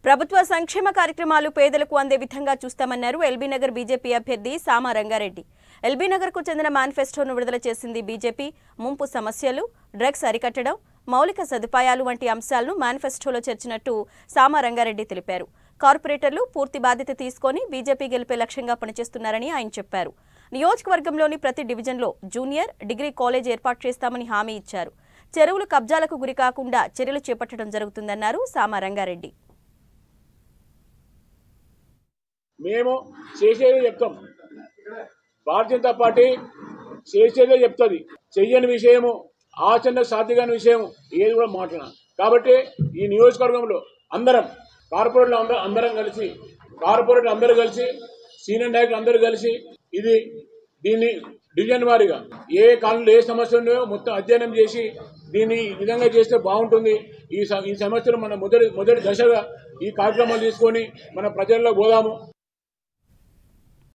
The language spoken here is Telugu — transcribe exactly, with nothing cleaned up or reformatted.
ప్రభుత్వ సంక్షేమ కార్యక్రమాలు పేదలకు అందే విధంగా చూస్తామన్నారు ఎల్బీ నగర్ బీజేపీ అభ్యర్థి సామా రంగారెడ్డి। ఎల్బీ నగర్ కు చెందిన మేనిఫెస్టోను విడుదల చేసింది బీజేపీ। ముంపు సమస్యలు, డ్రగ్స్ అరికట్టడం, మౌలిక సదుపాయాలు వంటి అంశాలను మేనిఫెస్టోలో చేర్చినట్టు సామా రంగారెడ్డి తెలిపారు। కార్పొరేటర్లు పూర్తి బాధ్యత తీసుకొని బీజేపీ గెలిపే లక్ష్యంగా పనిచేస్తున్నారని ఆయన చెప్పారు। నియోజకవర్గంలోని ప్రతి డివిజన్లో జూనియర్, డిగ్రీ కాలేజ్ ఏర్పాటు చేస్తామని హామీ ఇచ్చారు। చెరువులు కబ్జాలకు గురి కాకుండా చర్యలు చేపట్టడం జరుగుతుందన్నారు సామా రంగారెడ్డి। మేము చేసేదే చెప్తాం, భారతీయ జనతా పార్టీ చేసేదే చెప్తుంది, చెయ్యని విషయము ఆచరణ సాధ్యమైన విషయం ఏది కూడా మాట్లాడాలి। కాబట్టి ఈ నియోజకవర్గంలో అందరం కార్పొరేట్లు అందరం అందరం కలిసి కార్పొరేట్లు అందరూ కలిసి సీనియర్ నాయకులు అందరూ కలిసి ఇది దీన్ని డివిజన్ వారీగా ఏ కాలంలో ఏ సమస్య ఉన్నాయో మొత్తం అధ్యయనం చేసి దీన్ని ఈ విధంగా చేస్తే బాగుంటుంది, ఈ ఈ సమస్యలు మన మొదటి మొదటి దశగా ఈ కార్యక్రమాలు తీసుకొని మన ప్రజల్లో పోదాము।